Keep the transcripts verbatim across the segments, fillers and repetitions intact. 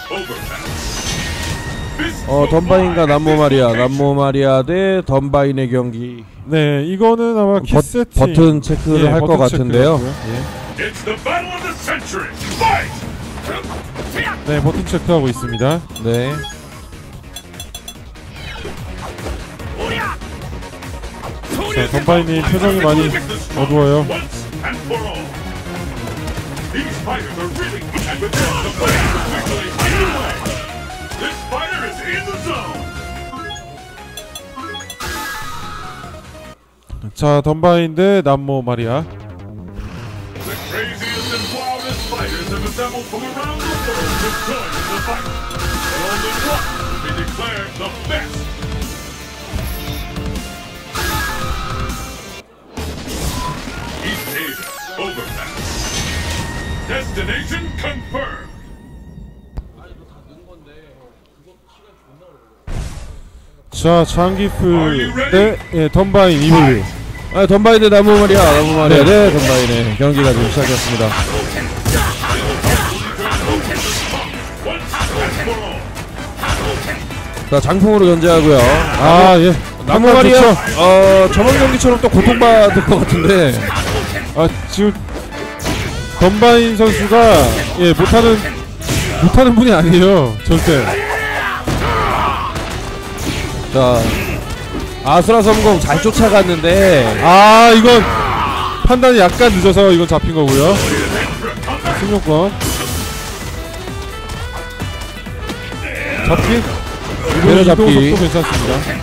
어 덤바인과 남모마리아, 남모마리아 대 덤바인의 경기. 네, 이거는 아마 키 버, 세팅 버튼 체크를 예, 할 것 같은데요. 예. 네, 버튼 체크하고 있습니다. 네. 자, 덤바인님 표정이 많이 어두워요. 자, 덤바인 대 남모 마리아. Destination confirmed. 자, 장기프 대 예, 덤바인 이블류. 아, 덤바인 대 남모마리아, 남모마리아 대 덤바인의 경기가 지금 시작했습니다. 자, 장풍으로 견제하고요. 아, 예. 남모마리아 어 저번 경기처럼 또 고통받을 것 같은데. 아, 지금 덤바인 선수가 예 못하는 못하는 분이 아니에요, 절대. 자, 아수라 섬공 잘 쫓아갔는데, 아, 이건 판단이 약간 늦어서 이건 잡힌 거고요. 승용권 잡기, 이번 이동 속도 괜찮습니다.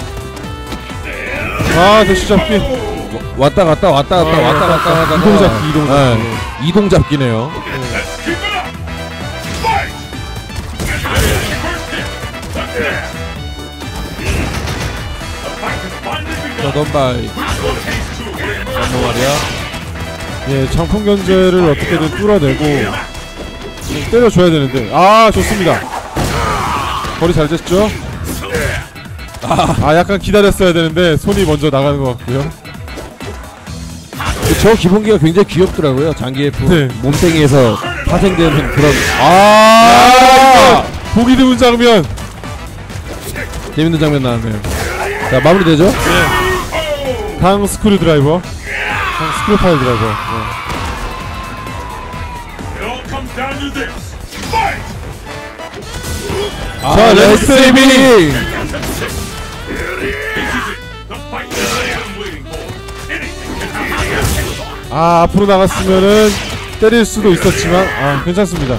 아, 대시 잡기. 왔다 갔다 왔다 갔다 아, 왔다 갔다 하다가 이동 잡기, 이동 잡기. 네, 이동 잡기네요. 자, 덤바이 남모마리아. 예, 장풍 견제를 어떻게든 뚫어내고 때려줘야 되는데. 아, 좋습니다. 거리 잘 쟀죠? 아, 아, 약간 기다렸어야 되는데 손이 먼저 나가는 것 같고요. 저 기본기가 굉장히 귀엽더라고요. 장기 에프 네. 몸땡이에서 파생되는 그런. 아, 아 보기 드문 장면. 재밌는 장면 나왔네요. 자, 마무리되죠? 네. 강 스크류 드라이버, 강 스크류 파일 드라이버. 네. 아, 자, 레드 세이빙. 아, 앞으로 나갔으면은 때릴 수도 있었지만 아, 괜찮습니다.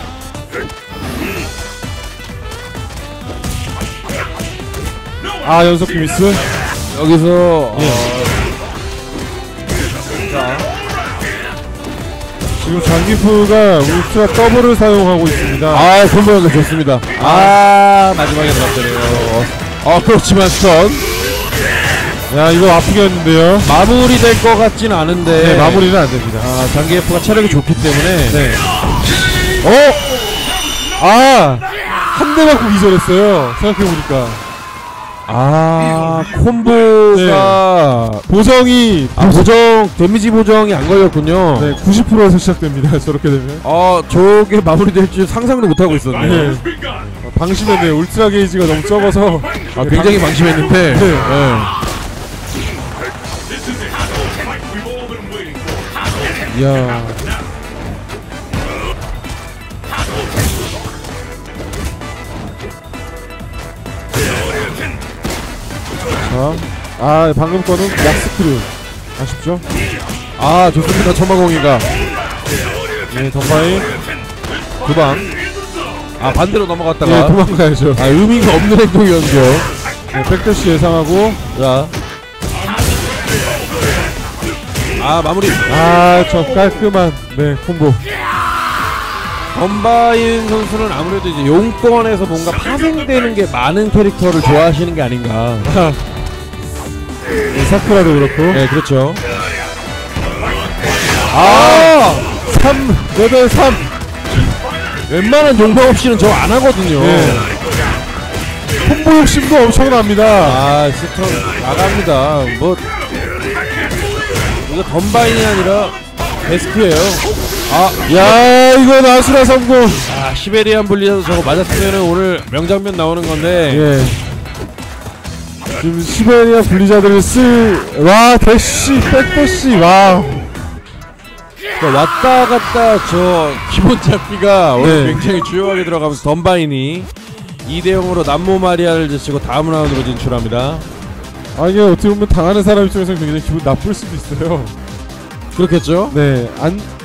아, 연속 미스. 여기서 예. 어, 자, 지금 장기프가 울트라 더블을 사용하고 있습니다. 아, 콤보 연결 좋습니다. 아, 마지막에 들어갔네요. 어, 그렇지만 스턴. 야, 이거 아프겠는데요. 마무리될 것 같진 않은데. 네, 마무리는 안 됩니다. 아, 장기 에프가 체력이 좋기 때문에. 네. 어? 아! 한 대 맞고 기절했어요. 생각해보니까. 아, 콤보가. 네. 보정이. 아, 보정, 데미지 보정이 안 걸렸군요. 네, 구십 퍼센트에서 시작됩니다. 저렇게 되면. 아, 저게 마무리될 줄 상상도 못하고 있었네요. 네. 아, 방심했네요. 울트라 게이지가 너무 적어서. 아, 굉장히 방심했는데. 네. 네. 이야. 자, 아, 방금 거는 약스크류. 아쉽죠? 아, 좋습니다. 천마공이가. 네, 덤바인. 두 방. 아, 반대로 넘어갔다가. 네, 도망가야죠. 아, 의미가 없는 행동이었죠. 네, 백대시 예상하고. 자. 아, 마무리. 아, 저 깔끔한, 네, 콤보. 덤바인 선수는 아무래도 이제 용권에서 뭔가 파생되는 게 많은 캐릭터를 좋아하시는 게 아닌가. 네, 사쿠라도 그렇고. 네, 그렇죠. 아! 삼! 레벨 삼! 웬만한 용방 없이는 저 안 하거든요. 네. 콤보 욕심도 엄청납니다. 아, 스턴 나갑니다. 뭐 이거 덤바인이 아니라 베스트예요. 아, 야 이거 나수라 성공. 아 시베리안 블리자드 저거 맞았으면은 오늘 명장면 나오는 건데. 예. 지금 시베리아 블리자드를 쓸, 와, 대시, 백도시, 와. 그러니까 왔다 갔다 저 기본 잡기가 오늘 네. 굉장히 주요하게 들어가면서 덤바인이 이 대 영으로 남모 마리아를 제치고 다음 라운드로 진출합니다. 아, 이게 어떻게 보면 당하는 사람 입장에서는 굉장히 기분 나쁠 수도 있어요. 그렇겠죠? 네, 안,